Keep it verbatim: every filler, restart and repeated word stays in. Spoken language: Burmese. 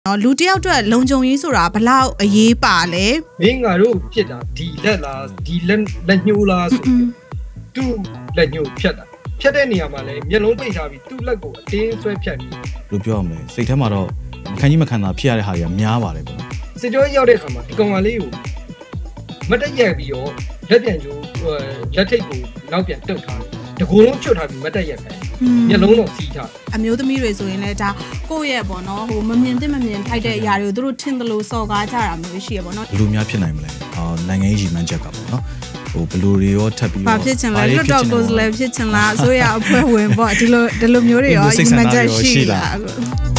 လူတယောက်အတွက်လုံခြုံရေးဆိုတာဘလောက်အရေးပါလဲမင်းငါတို့ဖြစ်တာဒီလက်လားဒီလက်လက်ညှိုးလားဆိုသူ့လက်ညှိုးဖြတ်တာဖြတ်တဲ့နေရာမှာလည်းမျက်လုံးပိတ်ထားပြီးသူ့လက်ကိုအတင်းဆွဲဖြတ်ပြီးလို့ပြောရမယ်စိတ်ထဲမှာတော့ခံကြီးမခံတာဖြစ်ရတဲ့ဟာကြီးများပါတယ်ပေါ့စစ်ကြောရောက်တဲ့ခါမှာဒီကောင်မလေးကိုမတက်ရက်ပြီးတော့လက်ပြန်ကျိုးလက်ထိတ်ကိုနောက်ပြန်တုတ်ထားတယ်တကူလုံးချွတ်ထားပြီးမတက်ရက်ပဲမျက်လုံးတော့စီးထားအမျိုးသမီးတွေဆိုရင်လည်းဒါကိုယ့်ရဲ့ပေါ့နော်ဟိုမမြင်သင့်မမြင်ထိုက်တဲ့အရာတွေကိုသူတို့ထင်သလိုစော်ကားကြတာမျိုးရှိရပေါ့နော်ဘယ်လိုများဖြစ်နိုင်မလဲအာနိုင်ငံရေးကြီးမှန်းချက်ကပေါ့နော်ဟိုဘယ်လိုတွေရောထပ်ပြီးတော့ဘာဖြစ်ချင်လဲလွတ်တော်ကိုယ်လည်းဖြစ်ချင်လားအစိုးရအဖွဲ့ဝင်ပေါ့ဒီလိုဒီလိုမျိုးတွေရောညီမချက်ရှိလား